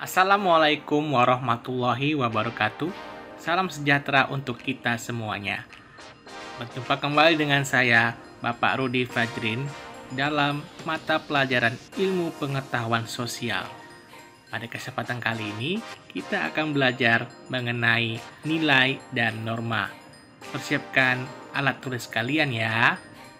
Assalamualaikum warahmatullahi wabarakatuh. Salam sejahtera untuk kita semuanya. Berjumpa kembali dengan saya, Bapak Rudi Fajrin, dalam mata pelajaran Ilmu Pengetahuan Sosial. Pada kesempatan kali ini, kita akan belajar mengenai nilai dan norma. Persiapkan alat tulis kalian ya.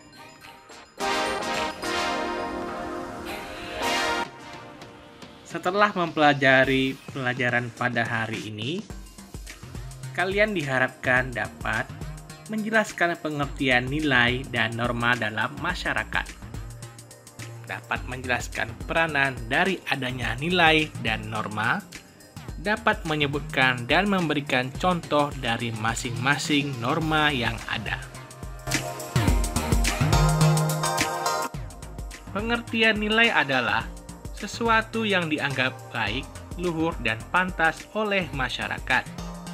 Setelah mempelajari pelajaran pada hari ini, kalian diharapkan dapat menjelaskan pengertian nilai dan norma dalam masyarakat. Dapat menjelaskan peranan dari adanya nilai dan norma, dapat menyebutkan dan memberikan contoh dari masing-masing norma yang ada. Pengertian nilai adalah sesuatu yang dianggap baik, luhur, dan pantas oleh masyarakat.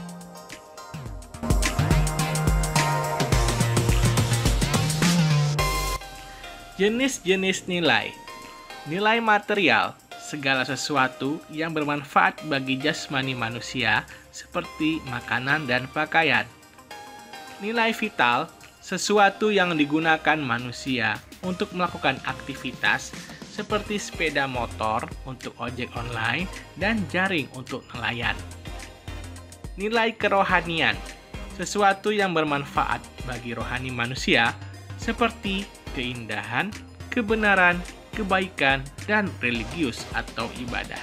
Jenis-jenis nilai. Nilai material, segala sesuatu yang bermanfaat bagi jasmani manusia seperti makanan dan pakaian. Nilai vital, sesuatu yang digunakan manusia untuk melakukan aktivitas seperti sepeda motor untuk ojek online dan jaring untuk nelayan. Nilai kerohanian, sesuatu yang bermanfaat bagi rohani manusia seperti keindahan, kebenaran, kebaikan, dan religius atau ibadah.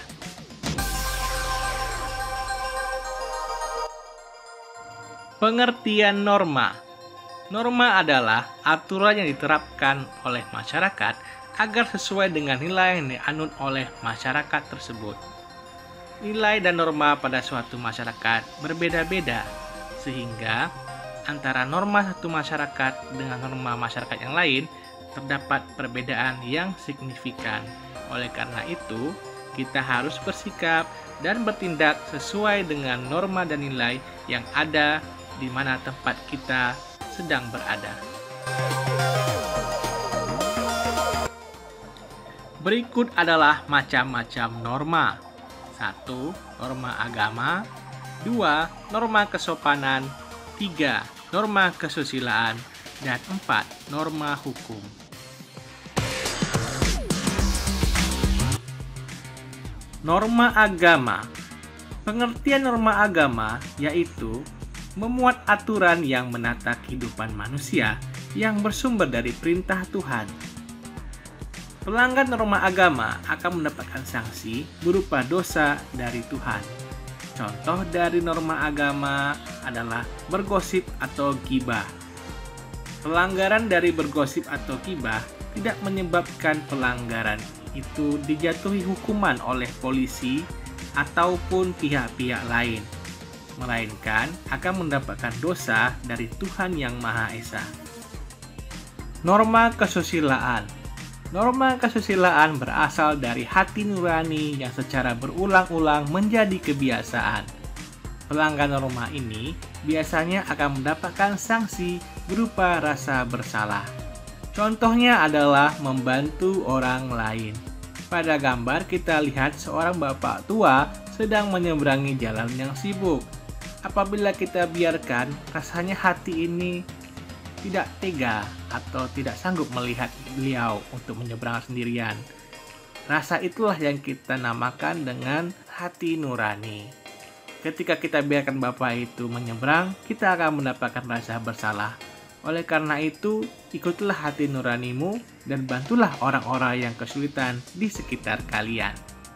Pengertian norma. Norma adalah aturan yang diterapkan oleh masyarakat agar sesuai dengan nilai yang dianut oleh masyarakat tersebut. Nilai dan norma pada suatu masyarakat berbeda-beda, sehingga antara norma satu masyarakat dengan norma masyarakat yang lain terdapat perbedaan yang signifikan. Oleh karena itu, kita harus bersikap dan bertindak sesuai dengan norma dan nilai yang ada di mana tempat kita sedang berada. Berikut adalah macam-macam norma. 1. Norma agama. 2. Norma kesopanan. 3. Norma kesusilaan. Dan 4. Norma hukum. Norma agama. Pengertian norma agama yaitu memuat aturan yang menata kehidupan manusia yang bersumber dari perintah Tuhan. Pelanggar norma agama akan mendapatkan sanksi berupa dosa dari Tuhan. Contoh dari norma agama adalah bergosip atau gibah. Pelanggaran dari bergosip atau gibah tidak menyebabkan pelanggaran itu dijatuhi hukuman oleh polisi ataupun pihak-pihak lain, melainkan akan mendapatkan dosa dari Tuhan Yang Maha Esa. Norma kesusilaan. Norma kesusilaan berasal dari hati nurani yang secara berulang-ulang menjadi kebiasaan. Pelanggar norma ini biasanya akan mendapatkan sanksi berupa rasa bersalah. Contohnya adalah membantu orang lain. Pada gambar kita lihat seorang bapak tua sedang menyeberangi jalan yang sibuk. Apabila kita biarkan, rasanya hati ini tidak tega atau tidak sanggup melihat beliau untuk menyeberang sendirian. Rasa itulah yang kita namakan dengan hati nurani. Ketika kita biarkan bapak itu menyeberang, kita akan mendapatkan rasa bersalah. Oleh karena itu, ikutilah hati nuranimu dan bantulah orang-orang yang kesulitan di sekitar kalian.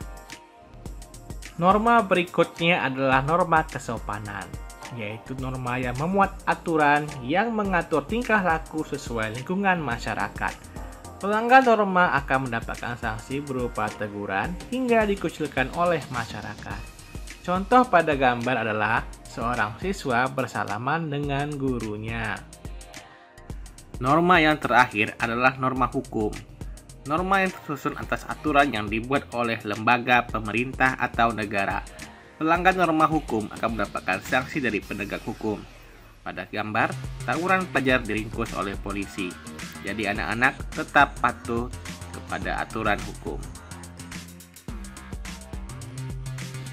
Norma berikutnya adalah norma kesopanan, yaitu norma yang memuat aturan yang mengatur tingkah laku sesuai lingkungan masyarakat. Pelanggar norma akan mendapatkan sanksi berupa teguran hingga dikucilkan oleh masyarakat. Contoh pada gambar adalah seorang siswa bersalaman dengan gurunya. Norma yang terakhir adalah norma hukum. Norma yang tersusun atas aturan yang dibuat oleh lembaga, pemerintah, atau negara. Pelanggar norma hukum akan mendapatkan sanksi dari penegak hukum. Pada gambar, tawuran pelajar diringkus oleh polisi. Jadi anak-anak tetap patuh kepada aturan hukum.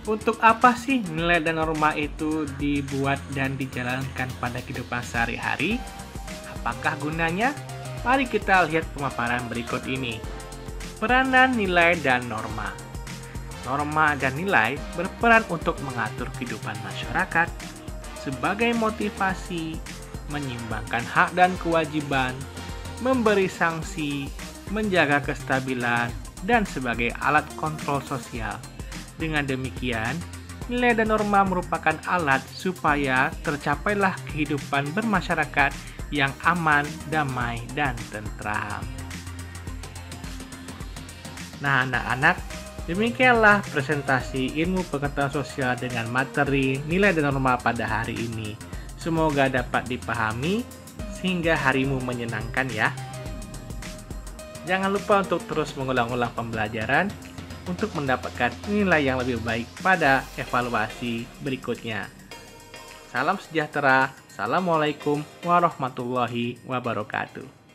Untuk apa sih nilai dan norma itu dibuat dan dijalankan pada kehidupan sehari-hari? Apakah gunanya? Mari kita lihat pemaparan berikut ini. Peranan nilai dan norma. Norma dan nilai berperan untuk mengatur kehidupan masyarakat sebagai motivasi, menyeimbangkan hak dan kewajiban, memberi sanksi, menjaga kestabilan, dan sebagai alat kontrol sosial. Dengan demikian, nilai dan norma merupakan alat supaya tercapailah kehidupan bermasyarakat yang aman, damai, dan tentram. Nah, anak-anak, demikianlah presentasi ilmu pengetahuan sosial dengan materi nilai dan norma pada hari ini. Semoga dapat dipahami sehingga harimu menyenangkan ya. Jangan lupa untuk terus mengulang-ulang pembelajaran untuk mendapatkan nilai yang lebih baik pada evaluasi berikutnya. Salam sejahtera. Assalamualaikum warahmatullahi wabarakatuh.